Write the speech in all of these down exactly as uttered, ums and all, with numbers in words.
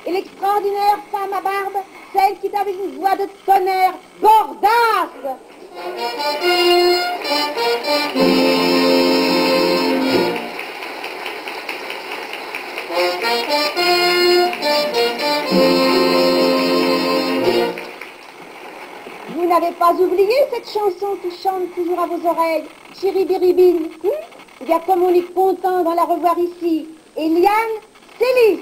et l'extraordinaire femme à barbe, celle qui est avec une voix de tonnerre, Bordas. Vous n'avez pas oublié cette chanson qui chante toujours à vos oreilles, Chiribiribine, hein? Il y a comme on est content d'en la revoir ici, Eliane Célis.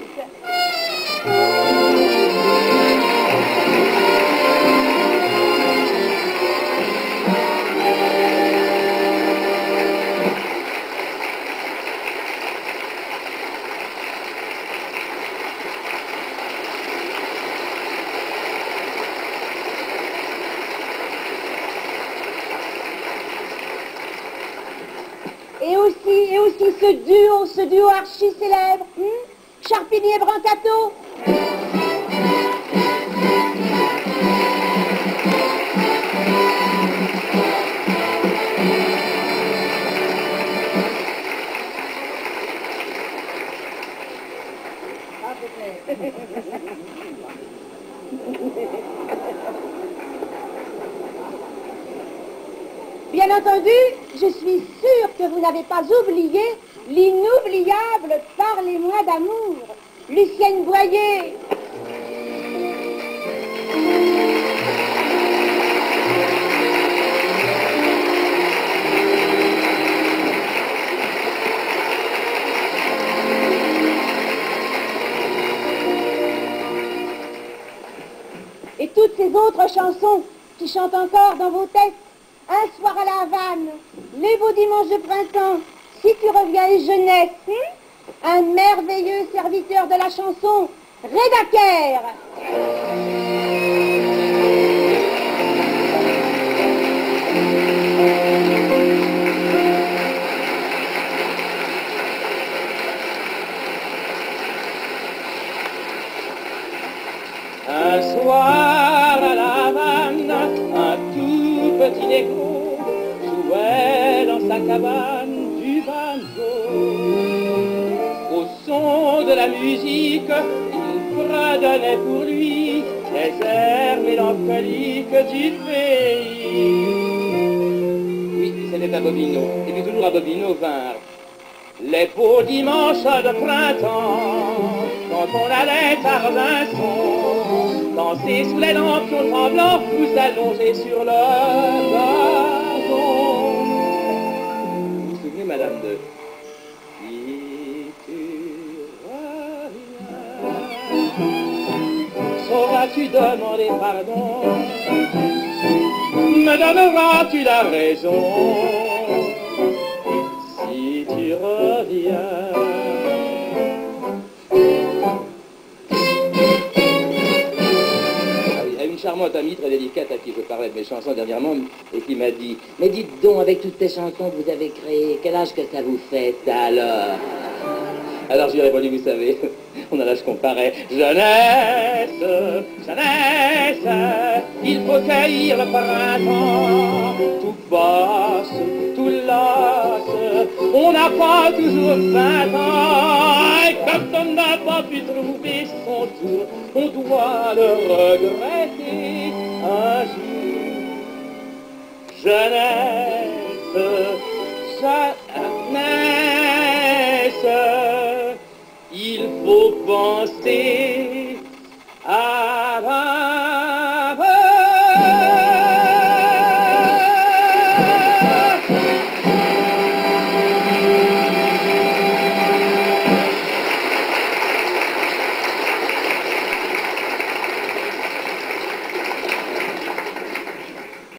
Et aussi, et aussi ce duo, ce duo archi célèbre, hein? Charpigny et Brancato. Bien entendu, je suis sûre que vous n'avez pas oublié l'inoubliable Parlez-moi d'amour, Lucienne Boyer. Et toutes ces autres chansons qui chantent encore dans vos têtes. Un soir à la Havane, les beaux dimanches de printemps, si tu reviens et jeunesse, hein? Un merveilleux serviteur de la chanson, Rédaker. Un soir à la Havane, un tout petit négro jouait dans sa cabane du banjo. Au son de la musique, il fredonnait pour lui les airs mélancoliques du pays. Oui, c'était à Bobino, et puis toujours à Bobino vinrent les beaux dimanches de printemps, quand on allait à Robinson, danser sous les lampions tremblants, vous allonger sur le gazon. Vous vous souvenez, madame, de Si tu reviens, sauras-tu demander pardon, me donneras-tu la raison, si tu reviens. Une charmante amie très délicate à qui je parlais de mes chansons dernièrement et qui m'a dit « Mais dites donc, avec toutes ces chansons que vous avez créées, quel âge que ça vous fait, ça, alors ?» Alors je lui ai répondu « Vous savez, on a l'âge qu'on paraît. Jeunesse, jeunesse, il faut cueillir le printemps. Tout passe, tout lasse, on n'a pas toujours vingt ans. Et quand on n'a pas pu trouver son tour, on doit le regretter un jour. Jeunesse, jeunesse, il faut penser à